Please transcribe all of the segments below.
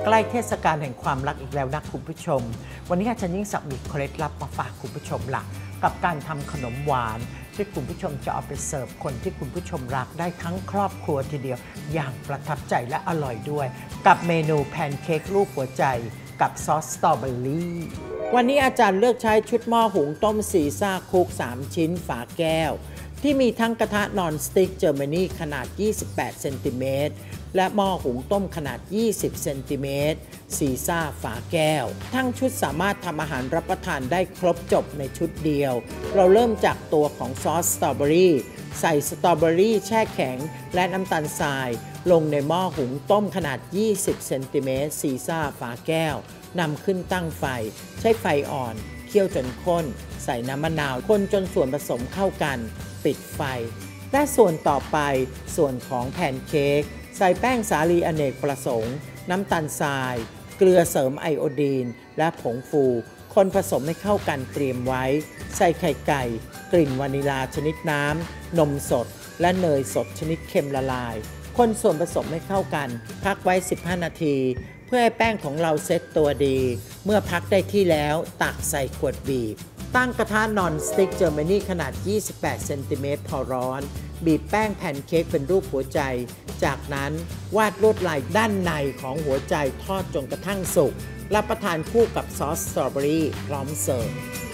ใกล้เทศกาลแห่งความรักอีกแล้วนะคุณผู้ชมวันนี้อาจารย์ยิ่งศักดิ์มีเคล็ดลับมาฝากคุณผู้ชมหลักกับการทำขนมหวานที่คุณผู้ชมจะเอาไปเสิร์ฟคนที่คุณผู้ชมรักได้ทั้งครอบครัวทีเดียวอย่างประทับใจและอร่อยด้วยกับเมนูแพนเค้กรูปหัวใจกับซอสสตรอเบอรี่วันนี้อาจารย์เลือกใช้ชุดหม้อหุงต้มซีซ่าคุก3ชิ้นฝาแก้วที่มีทั้งกระทะนอนสติ๊กเจอร์มานีขนาด28เซนติเมตรและหม้อหุงต้มขนาด20เซนติเมตรซีซ่าฝาแก้วทั้งชุดสามารถทำอาหารรับประทานได้ครบจบในชุดเดียวเราเริ่มจากตัวของซอสสตรอเบอรี่ใส่สตรอเบอรี่แช่แข็งและน้ำตาลทรายลงในหม้อหุงต้มขนาด20เซนติเมตรซีซ่าฝาแก้วนำขึ้นตั้งไฟใช้ไฟอ่อนเคี่ยวจนข้นใส่น้ำมะนาวคนจนส่วนผสมเข้ากันปิดไฟและส่วนต่อไปส่วนของแพนเค้กใส่แป้งสาลีอเนกประสงค์น้ำตาลทรายเกลือเสริมไอโอดีนและผงฟูคนผสมให้เข้ากันเตรียมไว้ใส่ไข่ไก่กลิ่นวานิลาชนิดน้ำนมสดและเนยสดชนิดเค็มละลายคนส่วนผสมให้เข้ากันพักไว้15นาทีเพื่อให้แป้งของเราเซ็ตตัวดีเมื่อพักได้ที่แล้วตักใส่ขวดบีบตั้งกระทะนอนสติ๊กเจอร์มานีขนาด28เซนติเมตรพอร้อนบีบแป้งแผ่นเค้กเป็นรูปหัวใจจากนั้นวาดลวดลายด้านในของหัวใจทอดจนกระทั่งสุกรับประทานคู่กับซอสสตรอเบอรี่พร้อมเสิร์ฟ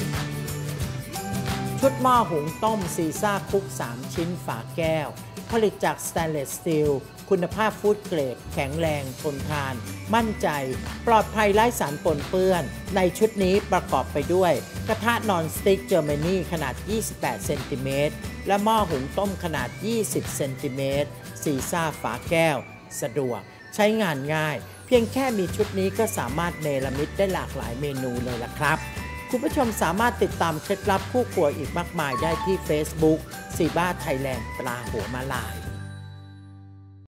ชุดหม้อหุงต้มซีซ่าคุก3ชิ้นฝาแก้วผลิตจากสแตนเลสสตีลคุณภาพฟู้ดเกรดแข็งแรงทนทานมั่นใจปลอดภัยไร้สารปนเปื้อนในชุดนี้ประกอบไปด้วยกระทะนอนสติ๊กเจอร์มานีขนาด28เซนติเมตรและหม้อหุงต้มขนาด20เซนติเมตรซีซ่าฝาแก้วสะดวกใช้งานง่ายเพียงแค่มีชุดนี้ก็สามารถเนรมิตได้หลากหลายเมนูเลยล่ะครับคุณผู้ชมสามารถติดตามเคล็ดลับคู่ครัวอีกมากมายได้ที่ Facebook ซีบ้าไทยแลนด์ปลาหัวมาลาย